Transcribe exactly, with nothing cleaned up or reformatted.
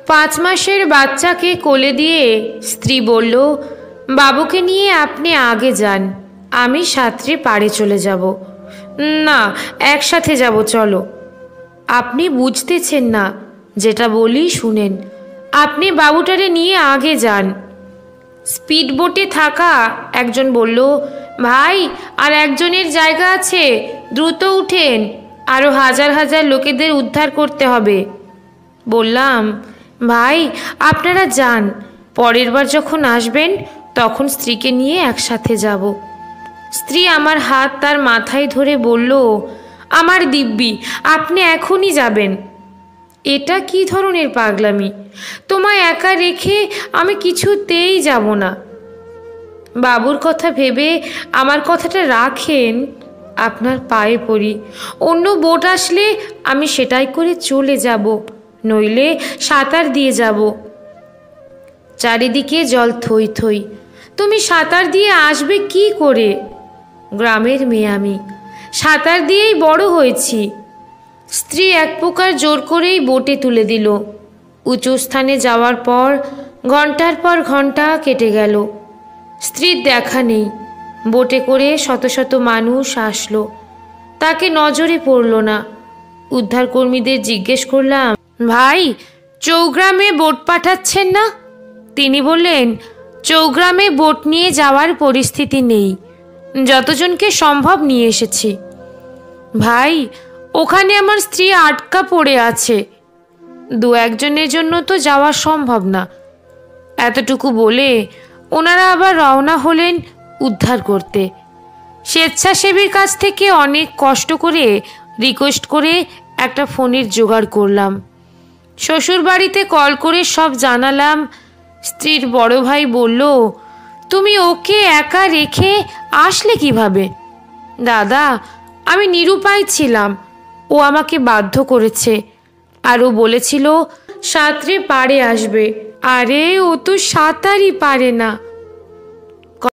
পাঁচ মাসের বাচ্চাকে কোলে দিয়ে স্ত্রী বলল, বাবুকে নিয়ে আপনি আগে যান, আমি সাঁতরে পাড়ে চলে যাব। না, একসাথে যাব, চলো। আপনি বুঝতেছেন না, যেটা বলি শুনেন। আপনি বাবুটারে নিয়ে আগে যান। স্পিড বোটে থাকা একজন বলল, ভাই আর একজনের জায়গা আছে, দ্রুত উঠেন, আরও হাজার হাজার লোকেদের উদ্ধার করতে হবে। বললাম, ভাই আপনারা যান, পরের বার যখন আসবেন তখন স্ত্রীকে নিয়ে একসাথে যাব। স্ত্রী আমার হাত তার মাথায় ধরে বলল, আমার দিব্যি, আপনি এখনই যাবেন। এটা কি ধরনের পাগলামি? তোমায় একা রেখে আমি কিছুতেই যাব না। বাবুর কথা ভেবে আমার কথাটা রাখেন, আপনার পায়ে পড়ি। অন্য বোট আসলে আমি সেটাই করে চলে যাব, নইলে সাঁতার দিয়ে যাব। চারিদিকে জল থই থই। তুমি সাঁতার দিয়ে আসবে কি করে? গ্রামের মেয়ে আমি, সাঁতার দিয়েই বড় হয়েছি। স্ত্রী এক প্রকার জোর করেই বোটে তুলে দিল। উঁচু স্থানে যাওয়ার পর ঘন্টার পর ঘন্টা কেটে গেল, স্ত্রীর দেখা নেই। বোটে করে শত শত মানুষ আসলো, তাকে নজরে পড়ল না। উদ্ধারকর্মীদের জিজ্ঞেস করলাম, ভাই চৌগ্রামে বোট পাঠাচ্ছেন না? তিনি বললেন, চৌগ্রামে বোট নিয়ে যাওয়ার পরিস্থিতি নেই, যতজনকে সম্ভব নিয়ে এসেছি। ভাই ওখানে আমার স্ত্রী আটকা পড়ে আছে, দু একজনের জন্য তো যাওয়া সম্ভব না। এতটুকু বলে ওনারা আবার রওনা হলেন উদ্ধার করতে। স্বেচ্ছাসেবীর কাছ থেকে অনেক কষ্ট করে রিকোয়েস্ট করে একটা ফোনের জোগাড় করলাম। শ্বশুর বাড়িতে কল করে সব জানালাম। স্ত্রীর বড় ভাই বলল, তুমি ওকে একা রেখে আসলে কিভাবে? দাদা, আমি নিরুপায় ছিলাম, ও আমাকে বাধ্য করেছে। আর ও বলেছিল সাঁতরে পাড়ে আসবে। আরে ও তো সাঁতারই পারে না।